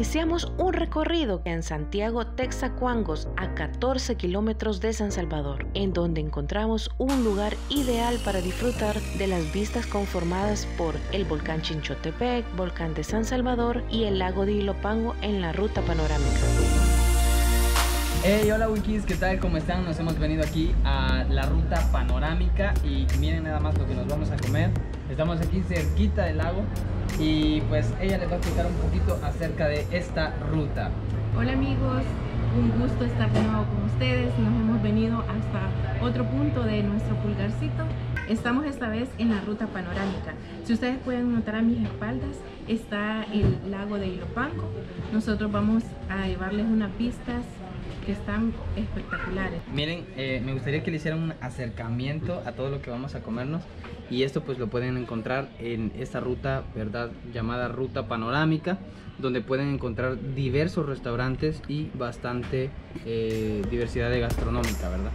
Iniciamos un recorrido en Santiago Texacuangos, a 14 kilómetros de San Salvador, en donde encontramos un lugar ideal para disfrutar de las vistas conformadas por el volcán Chinchotepec, volcán de San Salvador y el lago de Ilopango en la ruta panorámica. Hey, hola Wikis, ¿qué tal? ¿Cómo están? Nos hemos venido aquí a la ruta panorámica y miren nada más lo que nos vamos a comer. Estamos aquí cerquita del lago y pues ella les va a explicar un poquito acerca de esta ruta. Hola amigos, un gusto estar de nuevo con ustedes. Nos hemos venido hasta otro punto de nuestro pulgarcito. Estamos esta vez en la ruta panorámica. Si ustedes pueden notar a mis espaldas está el lago de Ilopango. Nosotros vamos a llevarles unas vistas que están espectaculares. Miren, me gustaría que le hicieran un acercamiento a todo lo que vamos a comernos, y esto pues lo pueden encontrar en esta ruta, ¿verdad? Llamada ruta panorámica, donde pueden encontrar diversos restaurantes y bastante diversidad de gastronómica, ¿verdad?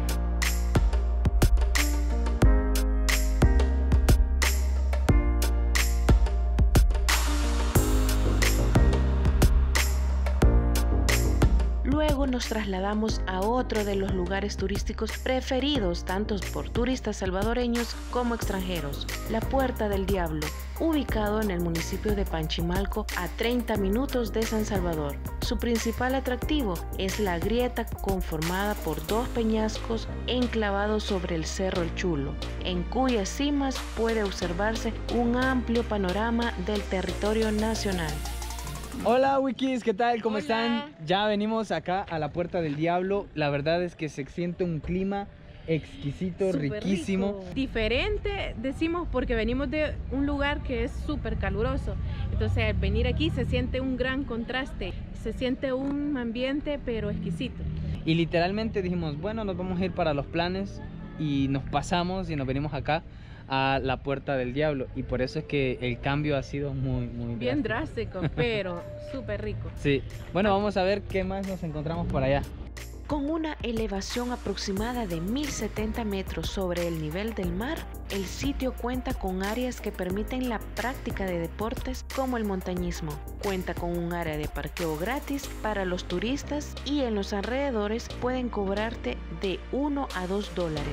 Luego nos trasladamos a otro de los lugares turísticos preferidos tanto por turistas salvadoreños como extranjeros, la Puerta del Diablo, ubicado en el municipio de Panchimalco a 30 minutos de San Salvador. Su principal atractivo es la grieta conformada por dos peñascos enclavados sobre el Cerro El Chulo, en cuyas cimas puede observarse un amplio panorama del territorio nacional. Hola Wikis, ¿qué tal? ¿Cómo Hola. están? Ya venimos acá a la Puerta del Diablo. La verdad es que se siente un clima exquisito, riquísimo. Rico. Diferente, decimos, porque venimos de un lugar que es súper caluroso. Entonces al venir aquí se siente un gran contraste. Se siente un ambiente pero exquisito. Y literalmente dijimos, bueno, nos vamos a ir para los planes, y nos pasamos y nos venimos acá a la Puerta del Diablo, y por eso es que el cambio ha sido muy Bien drástico, pero súper rico. Sí, bueno, vamos a ver qué más nos encontramos por allá. Con una elevación aproximada de 1070 metros sobre el nivel del mar, el sitio cuenta con áreas que permiten la práctica de deportes como el montañismo. Cuenta con un área de parqueo gratis para los turistas y en los alrededores pueden cobrarte de $1 a $2.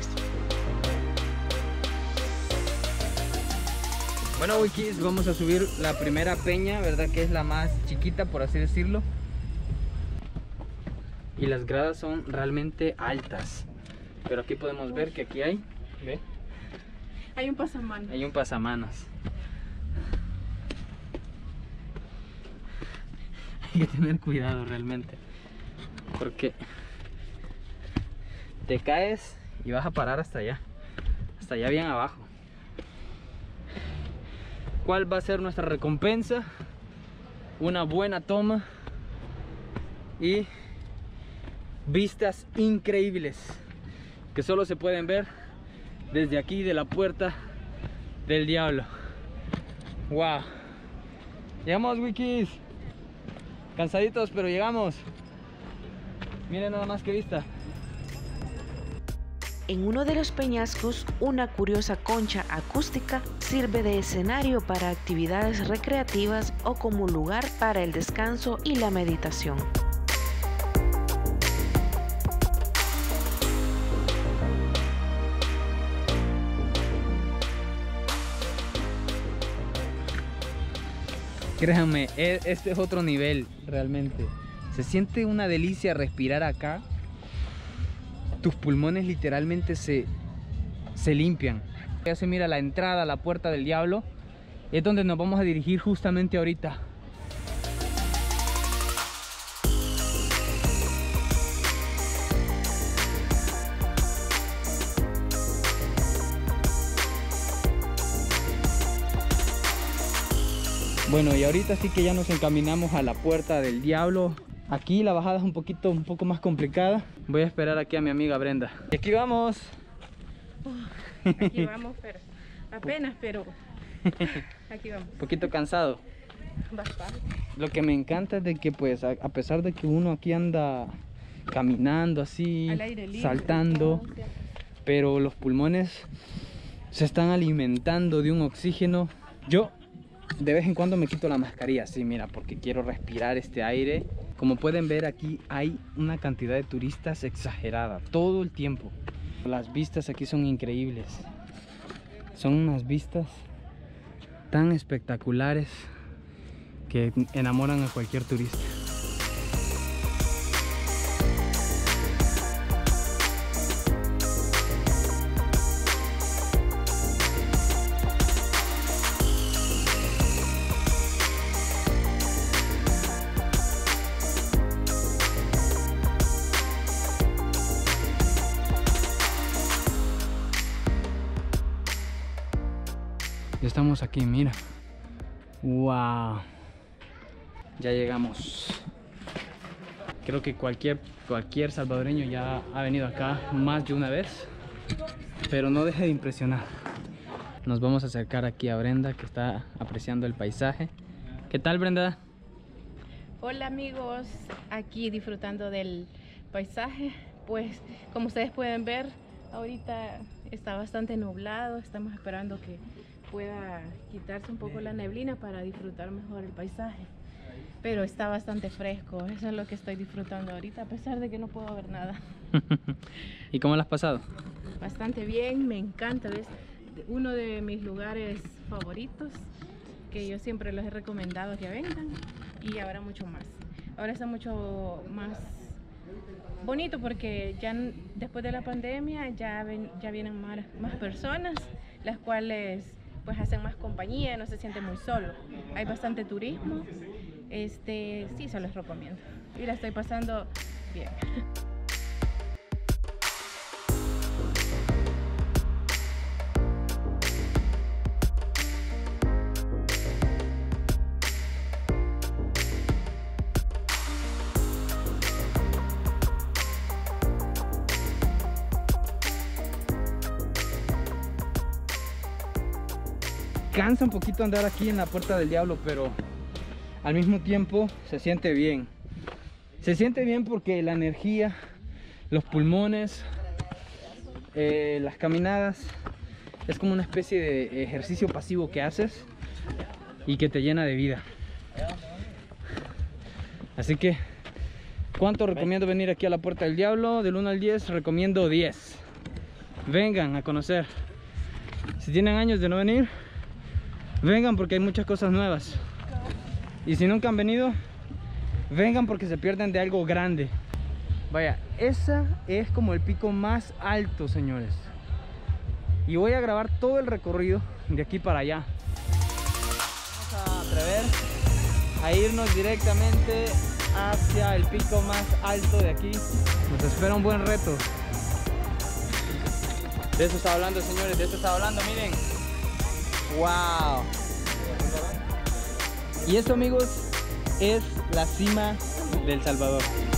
Bueno Wikis, vamos a subir la primera peña, ¿verdad? Que es la más chiquita, por así decirlo. Y las gradas son realmente altas. Pero aquí podemos ver que aquí hay, ¿ve? Hay un pasamanos. Hay un pasamanos. Hay que tener cuidado realmente, porque te caes y vas a parar hasta allá bien abajo. ¿Cuál va a ser nuestra recompensa? Una buena toma y vistas increíbles que solo se pueden ver desde aquí de la Puerta del Diablo. Wow, llegamos Wikis, cansaditos pero llegamos. Miren nada más que vista. En uno de los peñascos, una curiosa concha acústica sirve de escenario para actividades recreativas o como lugar para el descanso y la meditación. Créanme, este es otro nivel realmente. Se siente una delicia respirar acá. Tus pulmones literalmente se limpian. Ya se mira la entrada a la Puerta del Diablo. Es donde nos vamos a dirigir justamente ahorita. Bueno, y ahorita sí que ya nos encaminamos a la Puerta del Diablo. Aquí la bajada es un poco más complicada. Voy a esperar aquí a mi amiga Brenda. Y aquí vamos. Aquí vamos, pero apenas, pero aquí vamos. Un poquito cansado. Bastante. Lo que me encanta es de que pues a pesar de que uno aquí anda caminando así, Al aire libre, saltando, pero los pulmones se están alimentando de un oxígeno. Yo de vez en cuando me quito la mascarilla, sí, mira, porque quiero respirar este aire. Como pueden ver, aquí hay una cantidad de turistas exagerada todo el tiempo. Las vistas aquí son increíbles. Son unas vistas tan espectaculares que enamoran a cualquier turista. Ya estamos aquí, mira. Wow. Ya llegamos. Creo que cualquier salvadoreño ya ha venido acá más de una vez, pero no deje de impresionar. Nos vamos a acercar aquí a Brenda, que está apreciando el paisaje. ¿Qué tal, Brenda? Hola amigos, aquí disfrutando del paisaje. Pues como ustedes pueden ver, ahorita está bastante nublado. Estamos esperando que pueda quitarse un poco la neblina para disfrutar mejor el paisaje, pero está bastante fresco. Eso es lo que estoy disfrutando ahorita, a pesar de que no puedo ver nada. ¿Y cómo lo has pasado? Bastante bien, me encanta. Es uno de mis lugares favoritos, que yo siempre los he recomendado que vengan, y ahora mucho más. Ahora está mucho más bonito porque ya después de la pandemia ya vienen más personas, las cuales pues hacen más compañía, no se siente muy solo. Hay bastante turismo. Sí, se los recomiendo. Y la estoy pasando bien. Cansa un poquito andar aquí en la Puerta del Diablo, pero al mismo tiempo se siente bien. Se siente bien porque la energía, los pulmones, las caminadas, es como una especie de ejercicio pasivo que haces y que te llena de vida. Así que, ¿cuánto recomiendo venir aquí a la Puerta del Diablo? Del 1 al 10, recomiendo 10. Vengan a conocer. Si tienen años de no venir, vengan porque hay muchas cosas nuevas. Y si nunca han venido, vengan porque se pierden de algo grande. Vaya, esa es como el pico más alto, señores. Y voy a grabar todo el recorrido de aquí para allá. Vamos a atrever a irnos directamente hacia el pico más alto de aquí. Nos espera un buen reto. De eso estaba hablando, señores, de eso estaba hablando, miren. ¡Wow! Y esto, amigos, es la cima del Salvador.